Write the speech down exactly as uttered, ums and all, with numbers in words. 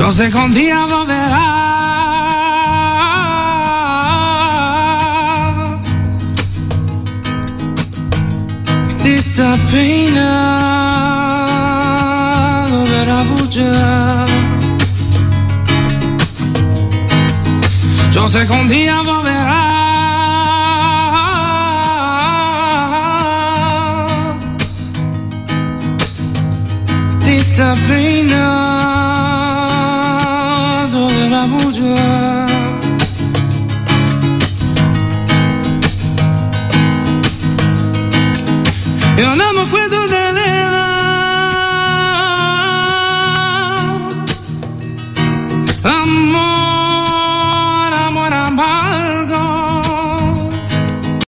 Yo sé que un día volverá. Esta pena volverá a bujar. Yo sé que un día volverá. Esta pena volverá a bujar. Yo no